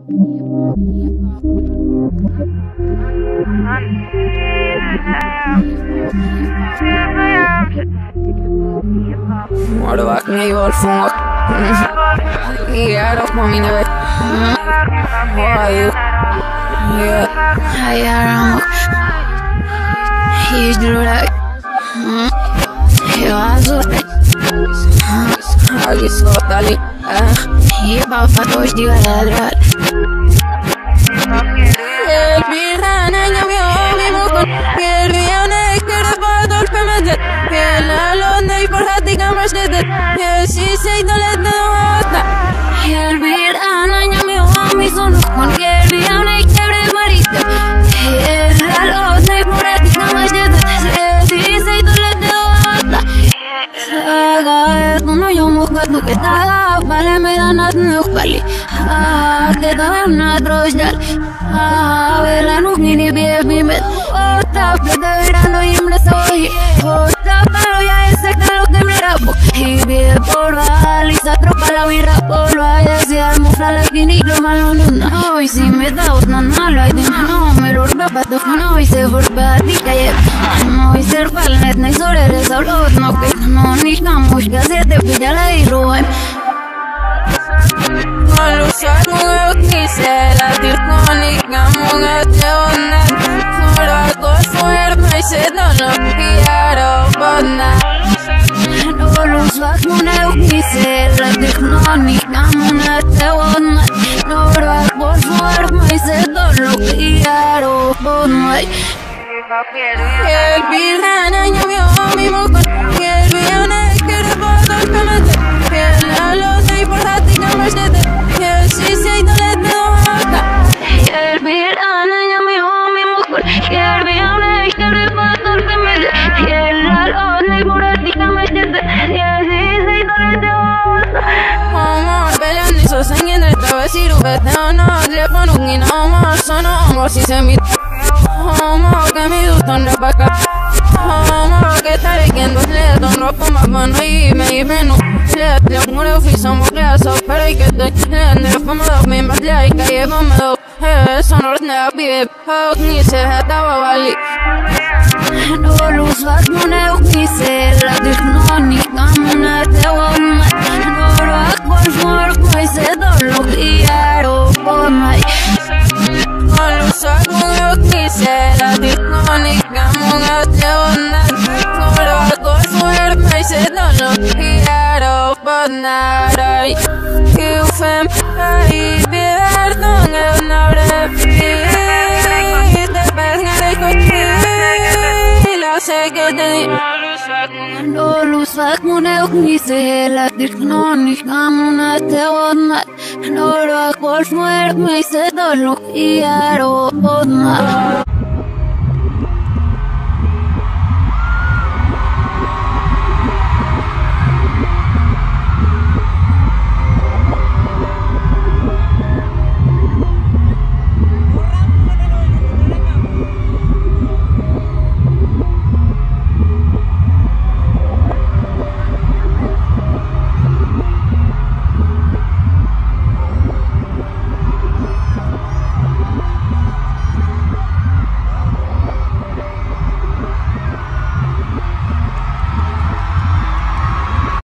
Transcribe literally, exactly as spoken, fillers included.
Moro bak me volfung Yaro mami ne Why Yeah Ayaram He's like Yazo Agi sotali Ye ba fatos di ladrar El pirana nyami omi mukon El rione kere badol pemedet El alon nei porhati kamras dedet El sisei dolet doata El pirana nyami omi sonukon El rione kere marite El alon nei porhati kamras dedet El sisei dolet doata Saga et no yo mukat nuketa Vale me danat nukbali Keda na drojal Vela nukini bebi met Ota pedera no imle sohi Ota pero ya exacta lo que me rapo Y bien por valisa tropa la mira por vaya Se almofla la quiniglo malonuna Hoy si me da otna nalo ay dina no me lurba pato Hoy se burba di kaye Hoy ser palnet na isorere saulot no que no ni kamush gazete pijala y ruem Malusak mugak ni sela dirkonik Ngamugak leonet Murak golfuer may sedolo Kiyaro bodna Malusak mugak ni sela dirkonik Ngamugak leonet Murak golfuer may sedolo Kiyaro bodna El pirana nyami omi mukon El bione kere bodol pemete El alo sei porhati kamras dedet El sisei dolet doata El pirana nyami omi mukon El bione kere bodol pemete El alo sei porhati kamras dedet El sisei dolet doata Amor belani so sangin el tabasiru bete ono Lepo nungin amor sono amor si se mi Homo que mi duton rapaka Homo que está leyendo Leton ropa más mano y me imeno Let le mure oficio mure so pero y que te Let le fama do me más le y que llevo me do Son ordena vive Hok ni se hata wawali No luz vas mune ukise La dirkno ni kamuna te wama No rak por smor Koi se dolo Kiyaro pomai Malusak mugak ni sela dirkonik Ngamugak leonet Murak golfuer may sedolo Kiyaro bodnaray Kiufem ay bierto ngayon nabre Te pesngare kochi La segede No lusak mugak ni sela dirkonik Ngamugak leonet Murak golfuer may sedolo Kiyaro bodnaray